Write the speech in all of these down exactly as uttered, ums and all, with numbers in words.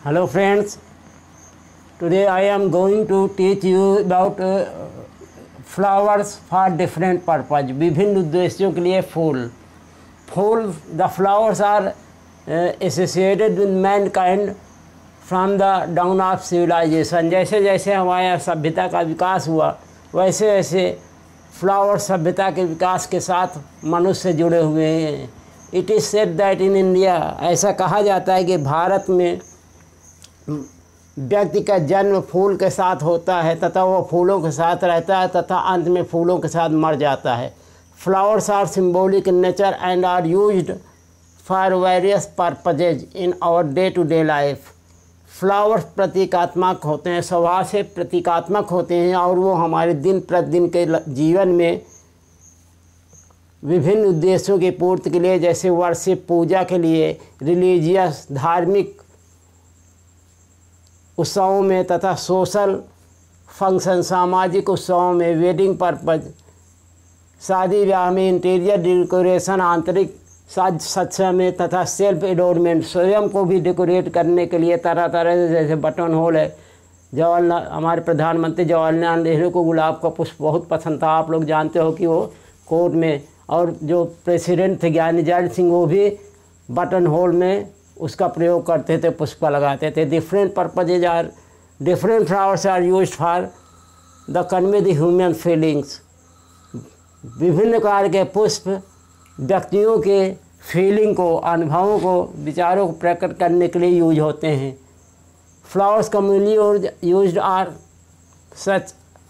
Hello friends, today I am going to teach you about uh, flowers for different purpose. विभिन्न उद्देश्यों के लिए फूल फूल the flowers are uh, associated with mankind from the dawn of civilization. जैसे जैसे हमारे सभ्यता का विकास हुआ वैसे वैसे फ्लावर सभ्यता के विकास के साथ मनुष्य जुड़े हुए हैं. It is said that in India, ऐसा कहा जाता है कि भारत में व्यक्ति का जन्म फूल के साथ होता है तथा वो फूलों के साथ रहता है तथा अंत में फूलों के साथ मर जाता है. Flowers are symbolic in nature and are used for various purposes in our day to day life. Flowers प्रतीकात्मक होते हैं, स्वभाव से प्रतीकात्मक होते हैं और वो हमारे दिन प्रतिदिन के जीवन में विभिन्न उद्देश्यों की पूर्ति के लिए, जैसे वर्शिप पूजा के लिए, रिलीजियस धार्मिक उत्सवों में तथा सोशल फंक्शन सामाजिक उत्सवों में, वेडिंग पर्पज शादी ब्याह में, इंटीरियर डेकोरेशन आंतरिक साज सज्जा में तथा सेल्फ एडोरमेंट स्वयं को भी डेकोरेट करने के लिए तरह तरह से, जैसे बटन होल है. जवाहरलाल हमारे प्रधानमंत्री जवाहरलाल नेहरू को गुलाब का पुष्प बहुत पसंद था. आप लोग जानते हो कि वो कोर्ट में, और जो प्रेसिडेंट थे ज्ञानी जैल सिंह वो भी बटन होल में उसका प्रयोग करते थे, पुष्प लगाते थे. Different purposes are different flowers are used for the convey the human feelings. विभिन्न प्रकार के पुष्प व्यक्तियों के फीलिंग को, अनुभवों को, विचारों को प्रकट करने के लिए यूज होते हैं. Flowers communally used are such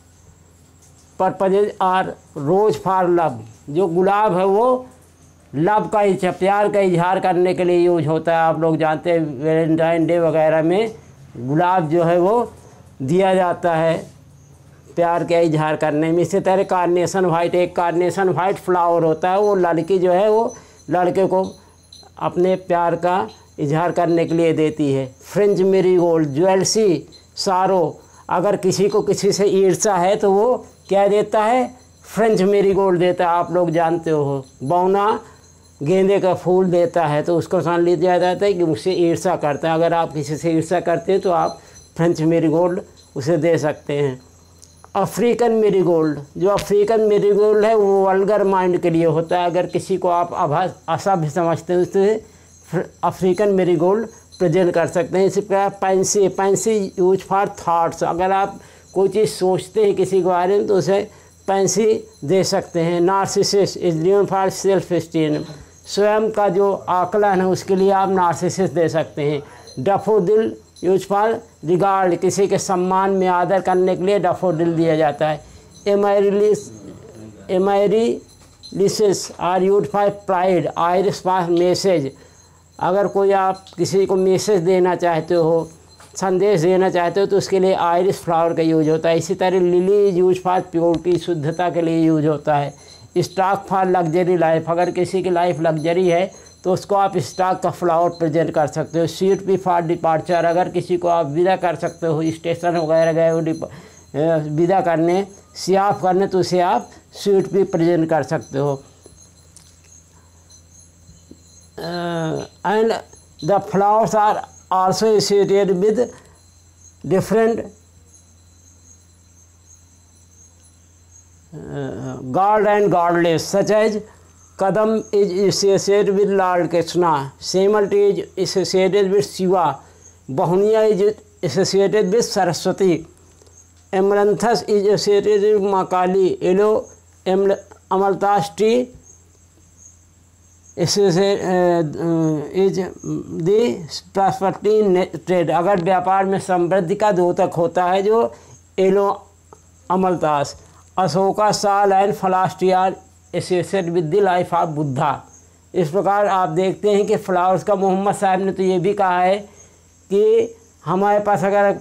purposes are rose for love. जो गुलाब है वो लव का ही, प्यार का इजहार करने के लिए यूज होता है. आप लोग जानते हैं वैलेंटाइन डे वगैरह में गुलाब जो है वो दिया जाता है प्यार का इजहार करने में. इसी तरह कार्नेशन वाइट, एक कार्नेशन वाइट फ्लावर होता है, वो लड़की जो है वो लड़के को अपने प्यार का इजहार करने के लिए देती है. फ्रेंच मेरीगोल्ड, ज्वेलसी सारो, अगर किसी को किसी से ईर्ष्या है तो वो क्या देता है, फ्रेंच मेरीगोल्ड देता है. आप लोग जानते हो. बौना गेंदे का फूल देता है तो उसको सान लिया जाता है कि उससे ईर्ष्या करता है. अगर आप किसी से ईर्ष्या करते हैं तो आप फ्रेंच मेरीगोल्ड उसे दे सकते हैं. अफ्रीकन मेरीगोल्ड, जो अफ्रीकन मेरीगोल्ड है वो वल्गर माइंड के लिए होता है. अगर किसी को आप आभास असभ्य समझते हैं उससे अफ्रीकन मेरीगोल्ड प्रेजेंट कर सकते हैं. इसी प्रकार pansy, pansy use for thoughts. अगर आप कोई चीज़ सोचते हैं किसी के बारे में तो उसे पेंसी दे सकते हैं. Narcissus is given for self esteem. स्वयं का जो आकलन है उसके लिए आप नार्सिसिस दे सकते हैं. डैफोडिल यूज फॉर रिगार्ड, किसी के सम्मान में आदर करने के लिए डैफोडिल दिया जाता है. Amaryllis amaryllis are use for pride. Iris for message, अगर कोई आप किसी को मैसेज देना चाहते हो, संदेश देना चाहते हो तो उसके लिए आइरिस फ्लावर का यूज होता है. इसी तरह लिली यूज फॉर प्योरिटी, शुद्धता के लिए यूज होता है. स्टॉक फॉर लग्जरी लाइफ, अगर किसी की लाइफ लग्जरी है तो उसको आप स्टॉक का फ्लावर प्रेजेंट कर सकते हो. सीट भी फॉर डिपार्चर, अगर किसी को आप विदा कर सकते हो, स्टेशन वगैरह गए हो विदा करने, सियाफ करने, तो उसे आप सीट भी प्रेजेंट कर सकते हो. And the flowers are also associated with different uh, god and goddess, such as Kadam is associated with Lord Krishna, Semalt is associated with Shiva, Bahunia is associated with Saraswati, Amaranthus is associated with Makali, Yellow Amalthus tree is the prosperity trade. अगर व्यापार में समृद्धि का द्योतक होता है जो yellow अमलतास. अशोका साल एंड फलास्टी are associated with the life of Buddha. इस प्रकार आप देखते हैं कि फ्लावर्स का मोहम्मद साहब ने तो ये भी कहा है कि हमारे पास अगर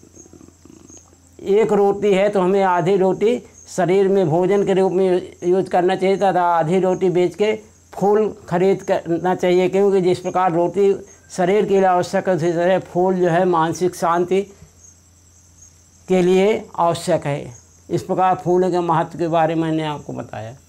एक रोटी है तो हमें आधी रोटी शरीर में भोजन के रूप में यूज करना चाहिए तथा आधी रोटी बेच के फूल खरीद करना चाहिए, क्योंकि जिस प्रकार रोटी शरीर के लिए आवश्यक है उसी तरह फूल जो है मानसिक शांति के लिए आवश्यक है. इस प्रकार फूल के महत्व के बारे में मैंने आपको बताया.